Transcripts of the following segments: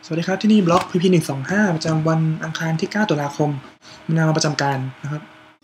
สวัสดีครับที่นี่บล็อก PP 125ประจำวันอังคารที่ 9 ตุลาคมนำมาประจำการนะครับ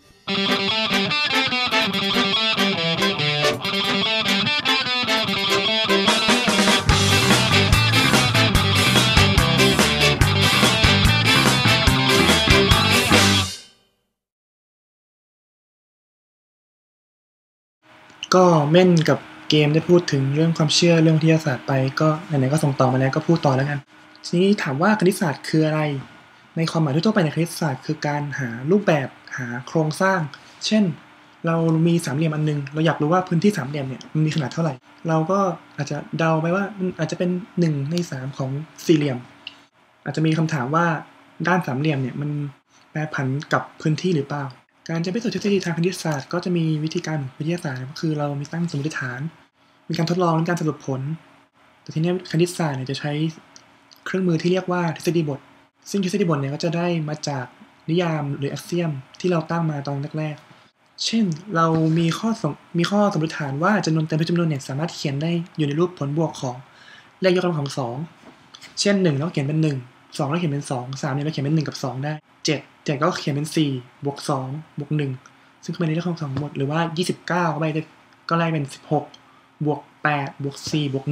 ก็เม่นกับเกมได้พูดถึงเรื่องความเชื่อเรื่องวิทยาศาสตร์ไปก็ไหนๆก็ส่งต่อมาแล้วก็พูดต่อแล้วกันทีนี้ถามว่าคณิตศาสตร์คืออะไรในความหมายทั่วไปในคณิตศาสตร์คือการหารูปแบบหาโครงสร้างเช่นเรามีสามเหลี่ยมอันนึงเราอยากรู้ว่าพื้นที่สามเหลี่ยมเนี่ยมันมีขนาดเท่าไหร่เราก็อาจจะเดาไปว่ามันอาจจะเป็น1 ใน 3ของสี่เหลี่ยมอาจจะมีคำถามว่าด้านสามเหลี่ยมเนี่ยมันแปรผันกับพื้นที่หรือเปล่าการจะพิสูจน์ทฤษฎีทางคณิตศาสตร์ก็จะมีวิธีการวิทยาศาสตร์ก็คือเรามีตั้งสมมติฐานมีการทดลองและการสรุปผลแต่ทีนี้คณิตศาสตร์เนี่ยจะใช้เครื่องมือที่เรียกว่าทฤษฎีบทซึ่งทฤษฎีบทเนี่ยก็จะได้มาจากนิยามหรือ axiom ที่เราตั้งมาตอนแรกๆเช่นเรามีข้อสมมติฐานว่าจำนวนเต็มทุกจำนวนเนี่ยสามารถเขียนได้อยู่ในรูปผลบวกของเลขยกกำลังของ2เช่น1เราเขียนเป็น1 2เราเขียนเป็น2 3เนี่ยเราเขียนเป็น1กับ2ได้7ก็เขียนเป็น4บวก2บวก1ซึ่งเป็นเลขของ2หมดหรือว่า29ก็ไล่เป็น16บวก8บวก4บวก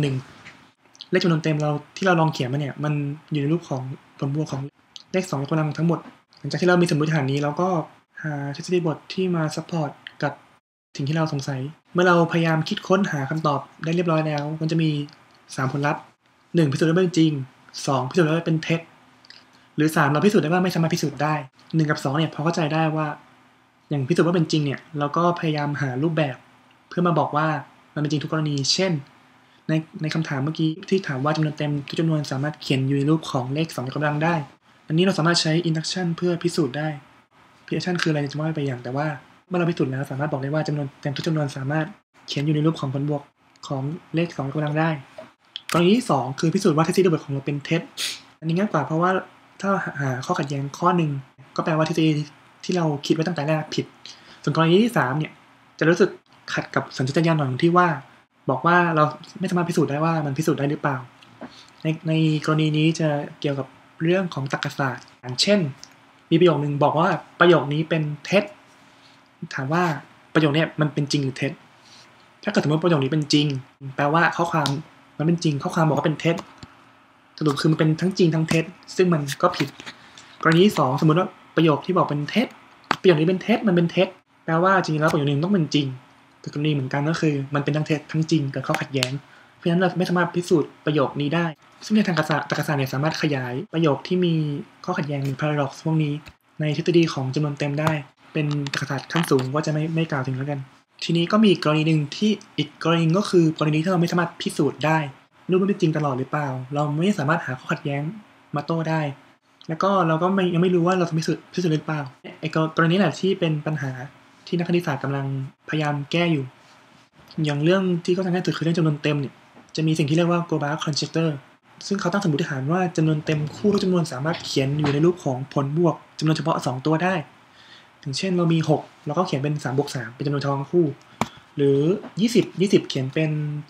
1เลขจำนวนเต็มเราที่เราลองเขียนมาเนี่ยมันอยู่ในรูปของผลบวกของเลข2ยกกำลังทั้งหมดหลังจากที่เรามีสมมติฐานนี้เราก็หาทฤษฎีบทที่มาซัพพอร์ตกับสิ่งที่เราสงสัยเมื่อเราพยายามคิดค้นหาคำตอบได้เรียบร้อยแล้วมันจะมี3ผลลัพธ์1พิสูจน์ได้เป็นจริง2พิสูจน์ได้เป็นเท็จหรือ3เราพิสูจน์ได้ว่าไม่สามารถพิสูจน์ได้1กับ2เนี่ยพอเข้าใจได้ว่าอย่างพิสูจน์ว่าเป็นจริงเนี่ยเราก็พยายามหารูปแบบเพื่อมาบอกว่ามันเป็นจริงทุกกรณีเช่นในคำถามเมื่อกี้ที่ถามว่าจำนวนเต็มทุกจำนวนสามารถเขียนอยู่ในรูปของเลข2ยกกำลังได้อันนี้เราสามารถใช้ induction เพื่อพิสูจน์ได้ induction คืออะไรจะว่าไปอย่างแต่ว่าเมื่อเราพิสูจน์แล้วสามารถบอกได้ว่าจำนวนเต็มทุกจำนวนสามารถเขียนอยู่ในรูปของผลบวกของเลข2ยกกำลังได้กรณีที่2คือพิสูจน์ว่าทฤษฎีบทของเราเป็นเท็จอันนี้ง่ายกว่าเพราะว่าถ้าหาข้อขัดแย้งข้อหนึ่งก็แปลว่าทฤษฎีที่เราคิดไว้ตั้งแต่แรกผิดส่วนกรณีที่3เนี่ยจะรู้สึกขัดกับสัญชาตญาณหน่อยที่ว่าบอกว่าเราไม่สามารถพิสูจน์ได้ว่ามันพิสูจน์ได้หรือเปล่าในกรณีนี้จะเกี่ยวกับเรื่องของตรรกศาสตร์เช่นมีประโยคนึงบอกว่าประโยคนี้เป็นเท็จถามว่าประโยคนี้มันเป็นจริงหรือเท็จถ้าเกิดสมมติประโยคนี้เป็นจริงแปลว่าข้อความมันเป็นจริงข้อความบอกว่าเป็นเท็จสรุปคือมันเป็นทั้งจริงทั้งเท็จซึ่งมันก็ผิดกรณีที่2สมมติว่าประโยคที่บอกเป็นเท็จประโยคนี้เป็นเท็จมันเป็นเท็จแปลว่าจริงๆแล้วประโยคนึงต้องเป็นจริงแต่กรณีเหมือนกันก็คือมันเป็นทั้งเท็จทั้งจริงเกิดข้อขัดแย้งเพราะฉะนั้นเราไม่สามารถพิสูจน์ประโยคนี้ได้ซึ่งในทางตรรกศาสตร์เนี่ยสามารถขยายประโยคที่มีข้อขัดแย้งหรือ paradox พวกนี้ในทฤษฎีของจำนวนเต็มได้เป็นตรรกศาสตร์ขั้นสูงก็จะไม่กล่าวถึงแล้วกันทีนี้ก็มีกรณีหนึ่งที่อีกกรณีก็คือกรณีที่เราไม่สามารถพิสูจน์ได้รูปมันเป็นจริงตลอดหรือเปล่าเราไม่สามารถหาข้อขัดแย้งมาโต้ได้แล้วก็เราก็ยังไม่รู้ว่าเราจะพิสูจน์หรือเปล่าไอ้กรณีแหละที่เป็นปัญหาที่นักคณิตศาสตร์กำลังพยายามแก้อยู่อย่างเรื่องที่เขาทำง่ายสุดคือเรื่องจำนวนเต็มเนี่ยจะมีสิ่งที่เรียกว่า Goldbach conjecture ซึ่งเขาตั้งสมมติฐานว่าจำนวนเต็มคู่ทุกจำนวนสามารถเขียนอยู่ในรูปของผลบวกจำนวนเฉพาะ2ตัวได้อย่างเช่นเรามี6แล้วก็เขียนเป็น3บวก3เป็นจำนวนเฉพาะคู่หรือ20เขียนเป็น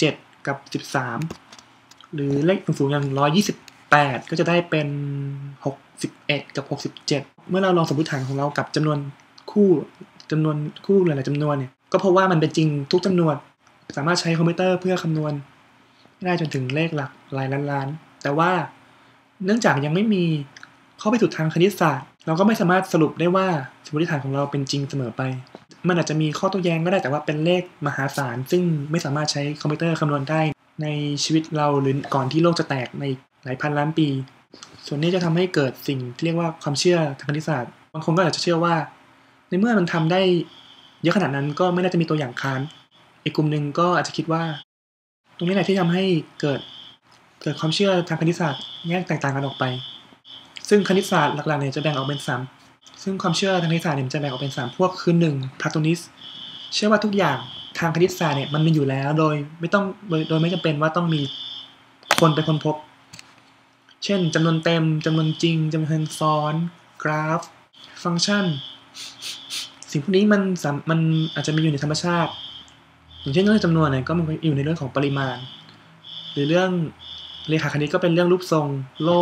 7กับ13หรือเลขสูงๆอย่าง128ก็จะได้เป็น61กับ67เมื่อเราลองสมมติฐานของเรากับจำนวนคู่หลายๆจำนวนเนี่ยก็พบว่ามันเป็นจริงทุกจำนวนสามารถใช้คอมพิวเตอร์เพื่อคำนวณได้จนถึงเลขหลักหลายล้านแต่ว่าเนื่องจากยังไม่มีข้อพิสูจน์ทางคณิตศาสตร์เราก็ไม่สามารถสรุปได้ว่าสมมติฐานของเราเป็นจริงเสมอไปมันอาจจะมีข้อโต้แย้งก็ได้แต่ว่าเป็นเลขมหาศาลซึ่งไม่สามารถใช้คอมพิวเตอร์คำนวณได้ในชีวิตเราหรือก่อนที่โลกจะแตกในหลายพันล้านปีส่วนนี้จะทำให้เกิดสิ่งที่เรียกว่าความเชื่อทางคณิตศาสตร์บางคนก็อาจจะเชื่อว่าในเมื่อมันทำได้เยอะขนาดนั้นก็ไม่น่าจะมีตัวอย่างค้านอีกกลุ่มหนึ่งก็อาจจะคิดว่าตรงนี้แหละที่ทำให้เกิดความเชื่อทางคณิตศาสตร์แยกแตกต่างกันออกไปซึ่งคณิตศาสตร์หลักๆเนี่ยจะแบ่งออกเป็น3ซึ่งความเชื่อทางคณิตศาสตร์เนี่ยจะแบ่งออกเป็น3พวกคือ1 Platonist เชื่อว่าทุกอย่างทางคณิตศาสตร์เนี่ยมันมีอยู่แล้วโดยไม่จำเป็นว่าต้องมีคนไปค้นพบเช่นจำนวนเต็มจำนวนจริงจำนวนซ้อนกราฟฟังก์ชันสิ่งพวกนี้มันอาจจะมีอยู่ในธรรมชาติอย่างเช่นเรื่องจำนวนเนี่ยก็มันอยู่ในเรื่องของปริมาณหรือเรื่องเลขาคณิตก็เป็นเรื่องรูปทรงโลก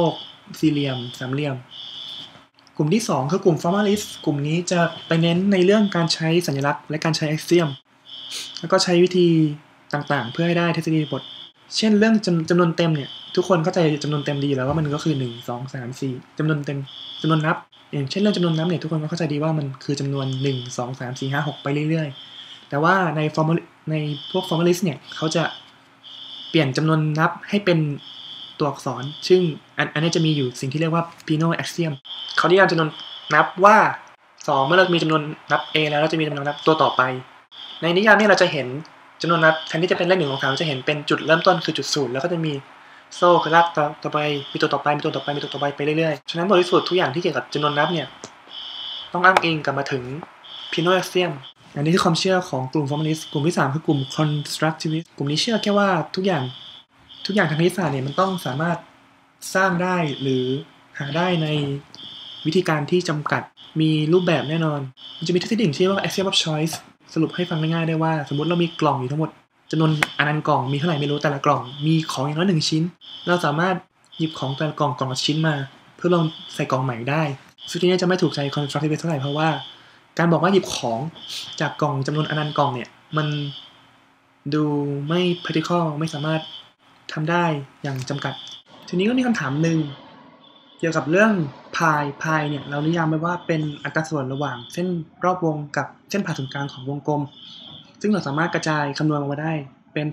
สี่เหลี่ยมสามเหลี่ยมกลุ่มที่2คือกลุ่ม formalist กลุ่มนี้จะไปเน้นในเรื่องการใช้สัญลักษณ์และการใช้ axiom แล้วก็ใช้วิธีต่างๆเพื่อให้ได้ทฤษฎีบทเช่นเรื่องจำนวนเต็มเนี่ยทุกคนเข้าใจจำนวนเต็มดีแล้วว่ามันก็คือ1 2 3 4จำนวนเต็มจำนวนนับอย่างเช่นเรื่องจำนวนนับเนี่ยทุกคนก็เข้าใจดีว่ามันคือจำนวน1 2 3 4 5 6ไปเรื่อยๆแต่ว่าในพวก formalist เนี่ยเขาจะเปลี่ยนจำนวนนับให้เป็นตัวอักษรซึ่งอันนี้จะมีอยู่สิ่งที่เรียกว่า Peano axiom เขานิยามจำนวนนับว่า2เมื่อเรามีจำนวนนับ a แล้วเราจะมีจำนวนนับตัวต่อไปในนิยามนี้เราจะเห็นจำนวนนับแทนที่จะเป็นเลข1 2 3จะเห็นเป็นจุดเริ่มต้นคือจุด0แล้วก็จะมีโซ่คือลากต่อไปมีตัวต่อไปมีตัวต่อไปมีตัวต่อไปไปเรื่อยๆฉะนั้นบทสรุปทุกอย่างที่เกี่ยวกับจำนวนนับเนี่ยต้องอ้างอิงกลับมาถึง Peano axiom อันนี้คือความเชื่อของกลุ่ม formalist กลุ่มที่3คือกลุ่ม constructivist กลุ่มนี้เชื่อแค่ว่าทุกอย่างทางคณิตศาสตร์เนี่ยมันต้องสามารถสร้างได้หรือหาได้ในวิธีการที่จำกัดมีรูปแบบแน่นอนมันจะมีทฤษฎีที่เรียกว่า axiom of choice สรุปให้ฟังง่ายๆได้ว่าสมมติเรามีกล่องอยู่ทั้งหมดจำนวนอนันต์กล่องมีเท่าไหร่ไม่รู้แต่ละกล่องมีของอย่างน้อย1ชิ้นเราสามารถหยิบของแต่ละกล่องละชิ้นมาเพื่อลองใส่กล่องใหม่ได้ซึ่งทีนี้จะไม่ถูกใจ constructivist เท่าไหร่เพราะว่าการบอกว่าหยิบของจากกล่องจำนวนอนันต์กล่องเนี่ยมันดูไม่ practical ไม่สามารถทำได้อย่างจำกัดทีนี้ก็มีคำถามหนึ่งเกี่ยวกับเรื่องพายเนี่ยเรานิยามไว้ว่าเป็นอัตราส่วนระหว่างเส้นรอบวงกับเส้นผ่าศูนย์กลางของวงกลมซึ่งเราสามารถกระจายคำนวณออกมาได้เป็น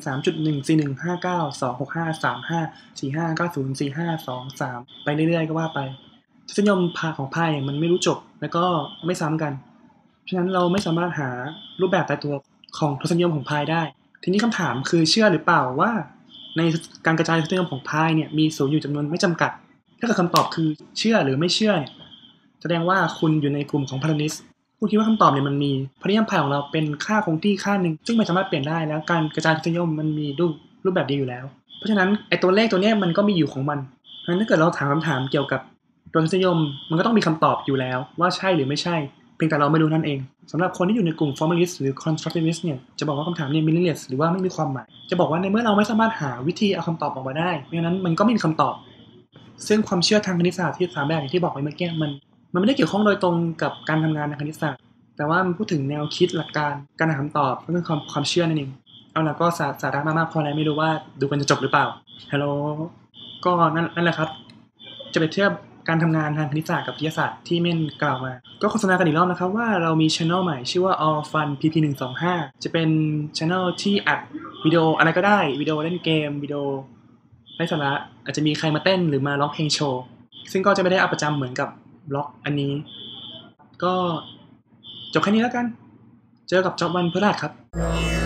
3.14159253545904523 ไปเรื่อยๆก็ว่าไปทศนิยมของพายเนี่ยมันไม่รู้จบแล้วก็ไม่ซ้ำกันฉะนั้นเราไม่สามารถหารูปแบบตายตัวของทศนิยมของพายได้ทีนี้คำถามคือเชื่อหรือเปล่าว่าในการกระจายทศนิยมของพายเนี่ยมีศูนย์อยู่จำนวนไม่จำกัดถ้าเกิดคำตอบคือเชื่อหรือไม่เชื่อเนี่ยแสดงว่าคุณอยู่ในกลุ่มของพารานิสคุณคิดว่าคำตอบเนี่ยมันมีพนิยมพายของเราเป็นค่าคงที่ค่าหนึ่งซึ่งไม่สามารถเปลี่ยนได้แล้วการกระจายทศนิยมมันมีรูปแบบเดียวอยู่แล้วเพราะฉะนั้นไอ้ตัวเลขตัวนี้มันก็มีอยู่ของมันเพราะฉะนั้นถ้าเกิดเราถามคำถามเกี่ยวกับตัวทศนิยมมันก็ต้องมีคำตอบอยู่แล้วว่าใช่หรือไม่ใช่เพียงแต่เราไม่รู้นั่นเองสำหรับคนที่อยู่ในกลุ่ม formalist หรือ constructivist เนี่ยจะบอกว่าคำถามนี้ meaningless หรือว่าไม่มีความหมายจะบอกว่าในเมื่อเราไม่สามารถหาวิธีเอาคำตอบออกมาได้เพราะฉะนั้นมันก็ไม่มีคำตอบซึ่งความเชื่อทางคณิตศาสตร์ที่3แบบอย่างที่บอกไปเมื่อกี้มันไม่ได้เกี่ยวข้องโดยตรงกับการทำงานทางคณิตศาสตร์แต่ว่ามันพูดถึงแนวคิดหลักการหาคำตอบก็คือความเชื่อนั่นเองเอาล่ะก็สาระมากๆพอแล้วไม่รู้ว่าดูกันจะจบหรือเปล่าฮัลโหลก็นั่นแหละครับจะไปเทียบการทำงานทางคณิตศาสตร์กับวิทยาศาสตร์ที่เม่นกล่าวมาก็โฆษณากันอีกรอบนะครับว่าเรามี channel ใหม่ชื่อว่า All Fun PP125 จะเป็น channel ที่อัดวิดีโออะไรก็ได้วิดีโอเล่นเกมวิดีโอไร้สาระอาจจะมีใครมาเต้นหรือมาร้องเพลงโชว์ซึ่งก็จะไม่ได้อัพประจำเหมือนกับบล็อกอันนี้ก็จบแค่นี้แล้วกันเจอกับจ็อบวันพฤหัสครับ